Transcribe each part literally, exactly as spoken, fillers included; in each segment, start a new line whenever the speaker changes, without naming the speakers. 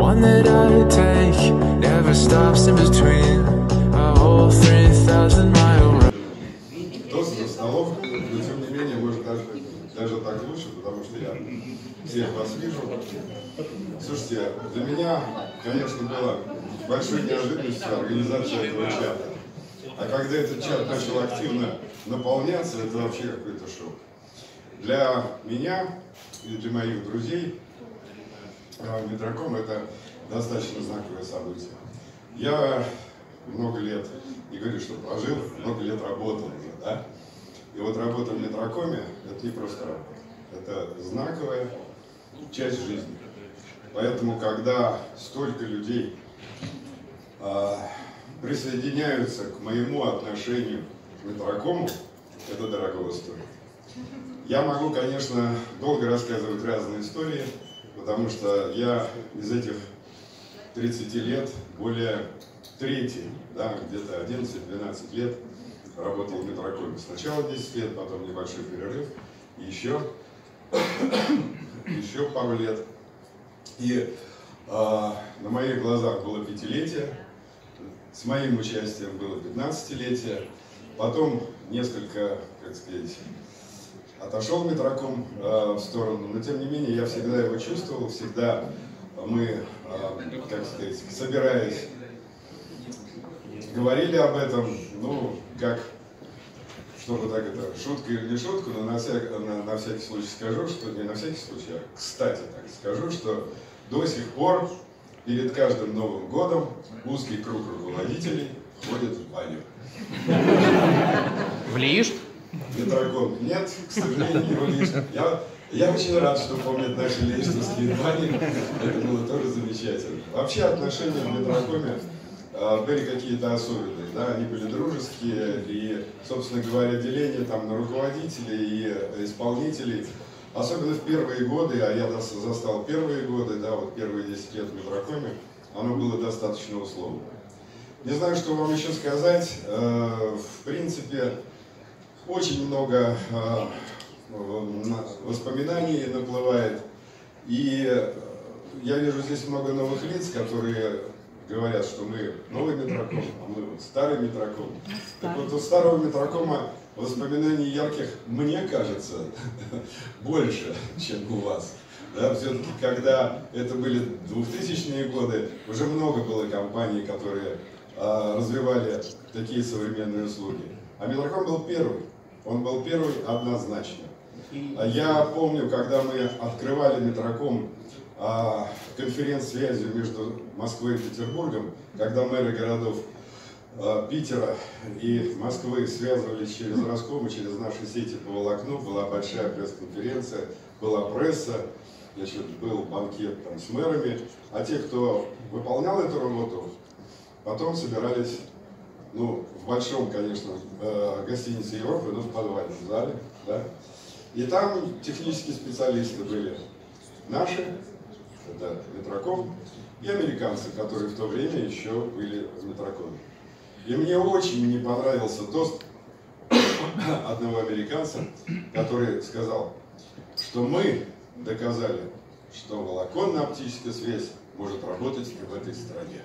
one that I take never stops in between a whole three thousand mile road.
Доски за столом, но тем не менее, может даже, даже так лучше, потому что я всех вас вижу. Слушайте, для меня, конечно, было большой неожиданностью организация этого чата. А когда этот чат начал активно наполняться, это вообще какой-то шок. Для меня и для моих друзей Метроком — это достаточно знаковое событие. Я много лет, не говорю, что прожил, много лет работал уже, да? И вот работа в Метрокоме — это не просто работа, это знаковая часть жизни. Поэтому, когда столько людей э, присоединяются к моему отношению к Метрокому, это дорого стоит. Я могу, конечно, долго рассказывать разные истории, потому что я из этих тридцати лет более трети, да, где-то одиннадцать-двенадцать лет работал в Метрокоме. Сначала десять лет, потом небольшой перерыв, еще, еще пару лет. И э, на моих глазах было пятилетие, с моим участием было пятнадцатилетие, потом несколько, как сказать, отошел Метроком э, в сторону, но тем не менее я всегда его чувствовал, всегда мы, э, как сказать, собираясь, говорили об этом, ну, как, чтобы так это, шутка или не шутка, но на, всяк, на, на всякий случай скажу, что, не на всякий случай, а кстати так скажу, что до сих пор перед каждым Новым годом узкий круг руководителей ходит в баню.
В лифт?
Метроком нет, к сожалению, его лифт. Я, я очень рад, что помнят наши лифтовские бани. Это было тоже замечательно. Вообще отношения в Метрокоме э, были какие-то особенные. Да? Они были дружеские. И, собственно говоря, деление там на руководителей и исполнителей, особенно в первые годы, а я застал первые годы, да, вот первые десять лет в Метрокоме, оно было достаточно условно. Не знаю, что вам еще сказать. Э, в принципе, очень много э, воспоминаний наплывает, и я вижу здесь много новых лиц, которые говорят, что мы новый Метроком, а мы вот старый Метроком. Так вот, у старого Метрокома воспоминаний ярких, мне кажется, больше, чем у вас. Да, все-таки, когда это были двухтысячные годы, уже много было компаний, которые э, развивали такие современные услуги. А Метроком был первый. Он был первый однозначно. Я помню, когда мы открывали Метроком а, конференц-связью между Москвой и Петербургом, когда мэры городов а, Питера и Москвы связывались через Роском и через наши сети по волокну, была большая пресс-конференция, была пресса, значит, был банкет там с мэрами, а те, кто выполнял эту работу, потом собирались, ну, в большом, конечно, э, гостинице Европы, но в подвальном зале, да. И там технические специалисты были наши, это Метроком, и американцы, которые в то время еще были в Метрокоме. И мне очень не понравился тост одного американца, который сказал, что мы доказали, что волоконно-оптическая связь может работать и в этой стране.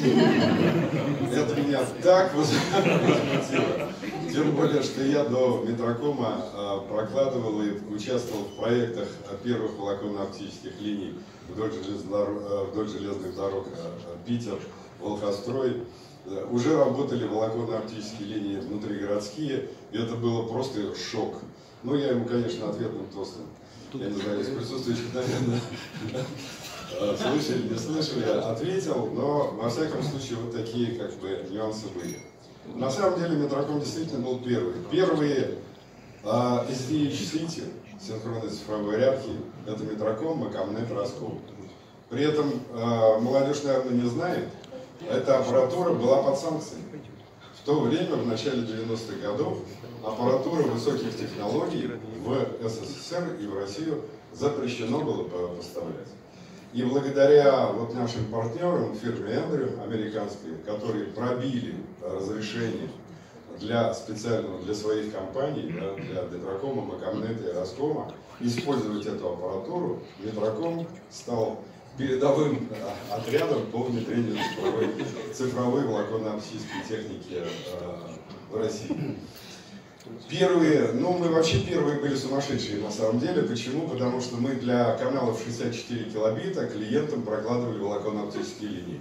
Это меня так возмутило. Тем более, что я до Метрокома прокладывал и участвовал в проектах первых волоконно-оптических линий вдоль железных дорог, вдоль железных дорог Питер, Волхострой. Уже работали волоконно-оптические линии внутригородские, и это было просто шок. Ну, я ему, конечно, ответным тостом. Я не знаю, из присутствующих, наверное, слышали, не слышали, ответил, но, во всяком случае, вот такие, как бы, нюансы были. На самом деле, Метроком действительно был первый. Первые а, эс ди эйч City, синхронной цифровой иерархии, это Метроком, Макомнет, Роском. При этом а, молодежь, наверное, не знает, эта аппаратура была под санкциями. В то время, в начале девяностых годов, аппаратура высоких технологий в эс эс эс эр и в Россию запрещено было поставлять. И благодаря вот нашим партнерам, фирме Эндрю, американской, которые пробили разрешение для специального, для своих компаний, да, для Метрокома, Макомнета и Роскома, использовать эту аппаратуру, Метроком стал передовым отрядом по внедрению цифровой, цифровой волоконно-оптической техники в России. Первые, ну мы вообще первые были сумасшедшие на самом деле. Почему? Потому что мы для каналов шестьдесят четыре килобита клиентам прокладывали волоконно-оптические линии.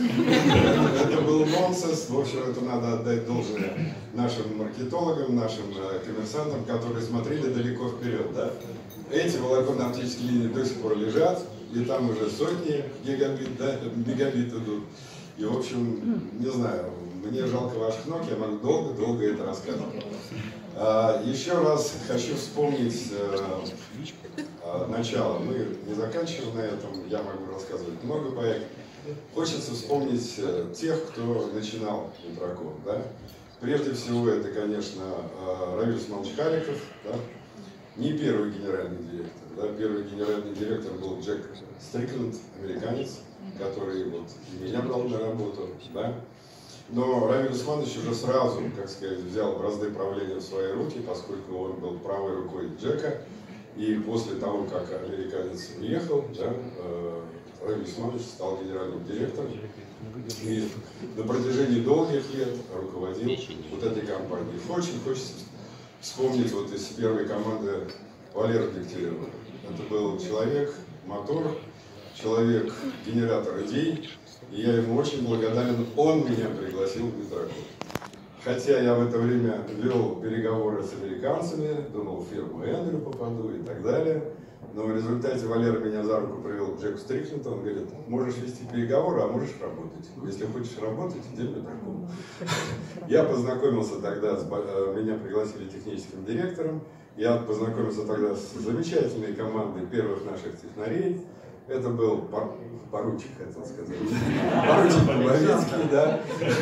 Это был нонсенс. В общем, это надо отдать должное нашим маркетологам, нашим коммерсантам, которые смотрели далеко вперед. Да? Эти волоконно-оптические линии до сих пор лежат, и там уже сотни гигабит, да, мегабит идут. И, в общем, не знаю, мне жалко ваших ног, я могу долго-долго это рассказывать. А, еще раз хочу вспомнить а, а, начало. Мы не заканчиваем на этом, я могу рассказывать много поэтов. Хочется вспомнить а, тех, кто начинал Метроком. Да? Прежде всего, это, конечно, а, Равиль Усманович Халиков, да? Не первый генеральный директор. Да? Первый генеральный директор был Джек Стрикленд, американец, который вот и меня брал на работу. Да? Но Равиль Усманович уже сразу, как сказать, взял бразды правления в свои руки, поскольку он был правой рукой Джека. И после того, как американец уехал, да, Равиль Усманович стал генеральным директором. И на протяжении долгих лет руководил вот этой компанией. Очень хочется вспомнить вот из первой команды Валеру Дегтярева. Это был человек, мотор, человек, генератор идей. И я ему очень благодарен, он меня пригласил в Метроком. Хотя я в это время вел переговоры с американцами, думал, в фирму Эндрю попаду и так далее. Но в результате Валера меня за руку привел к Джеку Стрикленду, он говорит, можешь вести переговоры, а можешь работать. Если хочешь работать, иди в Метроком. Я познакомился тогда, с, меня пригласили техническим директором, я познакомился тогда с замечательной командой первых наших технарей. Это был пор, поручик, хотел сказать. Поручик Половицкий, да.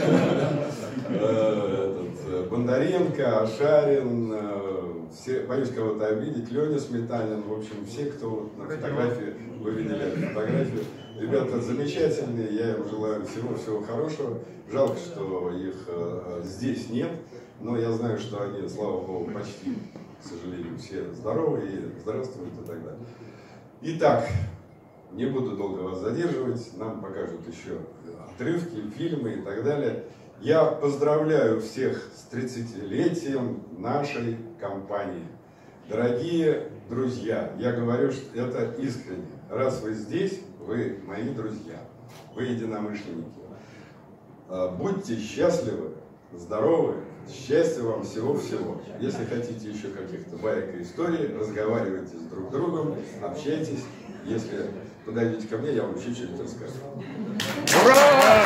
Этот, Бондаренко, Ашарин, все, боюсь кого-то обидеть, Леня Сметанин, в общем, все, кто на фотографии, вы видели эту фотографию. Ребята замечательные, я им желаю всего-всего хорошего. Жалко, что их здесь нет, но я знаю, что они, слава богу, почти, к сожалению, все здоровы и здравствуют и так далее. Итак, не буду долго вас задерживать, нам покажут еще отрывки, фильмы и так далее. Я поздравляю всех с тридцатилетием нашей компании. Дорогие друзья, я говорю, что это искренне. Раз вы здесь, вы мои друзья, вы единомышленники. Будьте счастливы, здоровы, счастья вам всего-всего. Если хотите еще каких-то баек и историй, разговаривайте с друг другом, общайтесь. Если подойдете ко мне, я вам еще что-нибудь расскажу. Ура!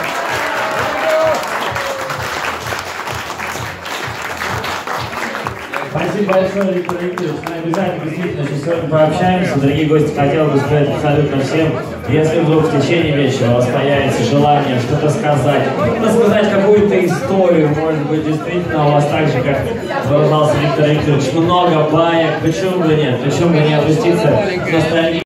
Спасибо большое, Виктор Викторович. Мы обязательно действительно еще сегодня пообщаемся. Дорогие гости, хотел бы сказать абсолютно всем, если вдруг в течение вечера у вас появится желание что-то сказать, рассказать какую-то историю, может быть, действительно у вас так же, как выражался Виктор Викторович, много баек, почему бы нет, почему бы не опуститься на страницу.